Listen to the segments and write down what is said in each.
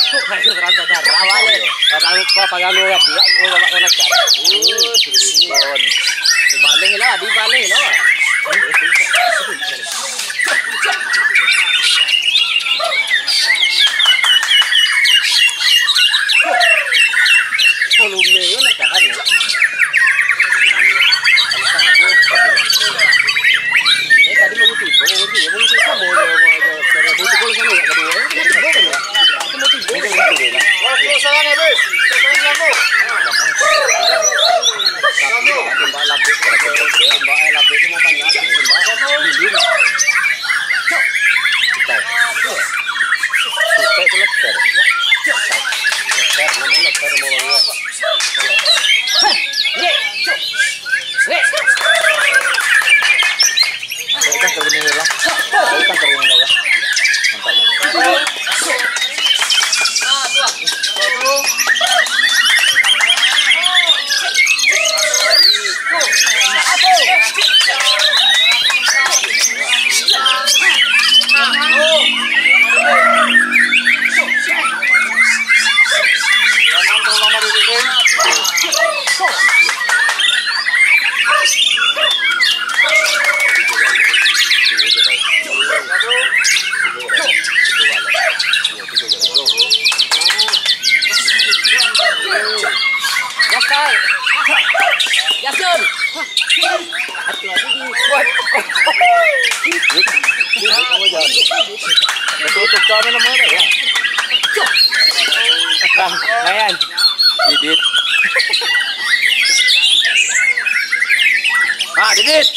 Masih terasa darah awalnya. Pagano ya, dia bawa ke nakar. Dibalik lah, dibalik lah. Volume yun nakahan ya. Tadi mau tiba, Ayan, Didit. Didit.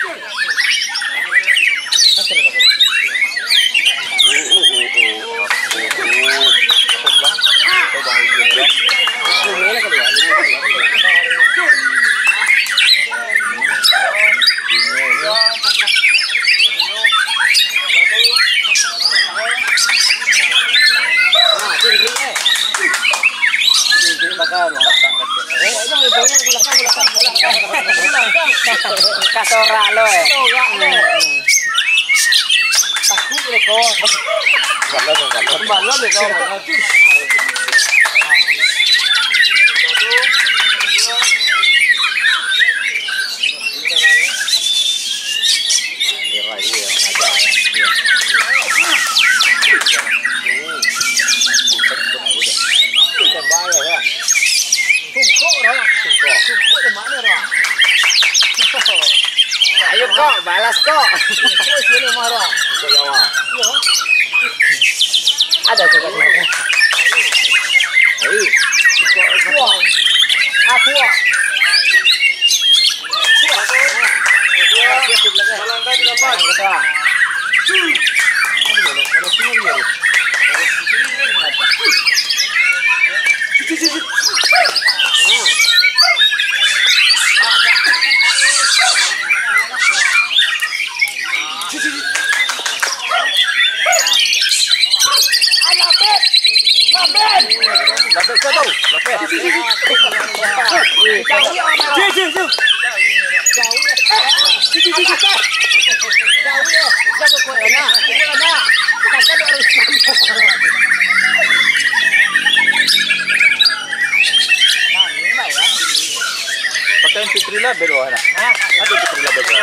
Kasora lo takut deh kok. Balon deh kau. Ayo kok, balas kok. Sini marah. Ada juga mereka. Ayo. Aku. Pakai Fitrila berdua nak. Ada Fitrila berdua.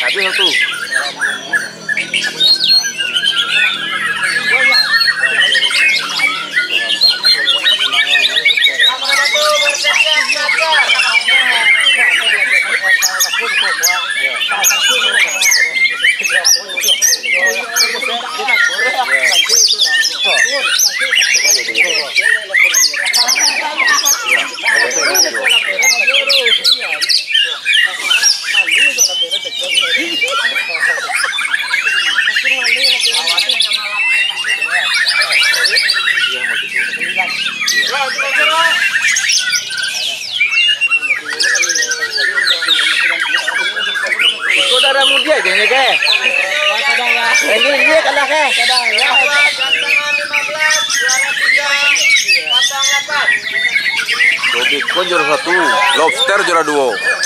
Habis satu. Saudara muda gini ke? Ini dia kalah ke? Tobik pun juara 1, lobster juara 2.